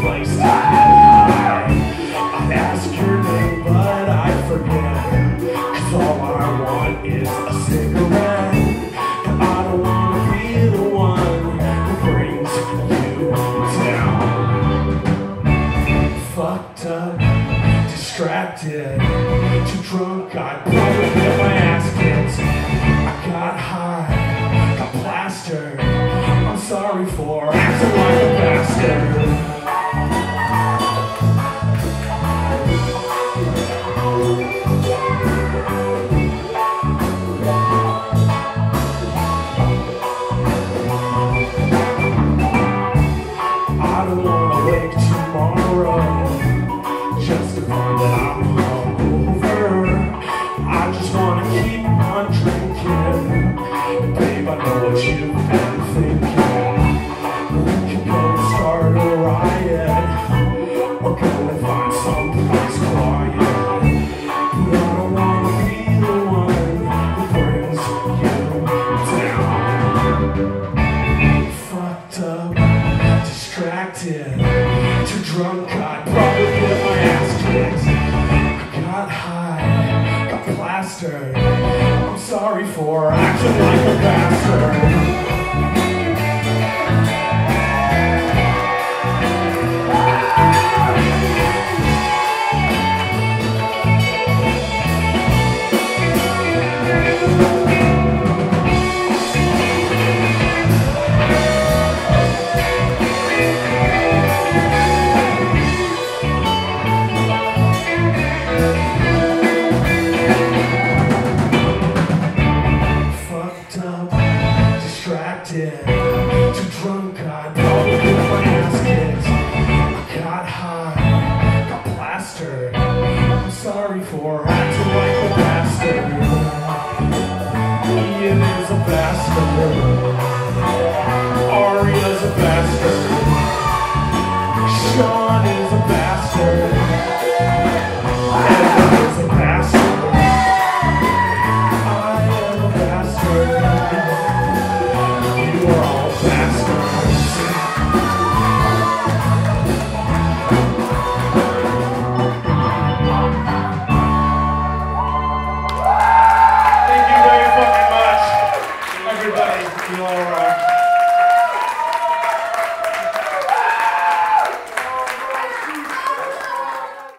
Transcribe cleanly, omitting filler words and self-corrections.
place to get high. I ask your name, but I forget, 'cause all I want is a cigarette. And I don't want to be the one who brings you down. Fucked up, distracted, too drunk, I probably get my ass kicked. I got high, got plastered, I'm sorry for acting like a bastard. I don't wanna wake tomorrow just to find that I'm hungover. I just wanna keep on drinking. Babe, I know what you've been thinking. We can go and start a riot, or go and find someplace quiet. But I don't wanna be the one who brings you down. Fucked up, distracted, too drunk, I'd probably get my ass kicked. I got high, got plastered, I'm sorry for acting like a bastard. Distracted, too drunk, I'd probably get my ass kicked. I got high, got plastered, I'm sorry for acting like a bastard. Ian is a bastard, Aria's a bastard, Sean is a bastard.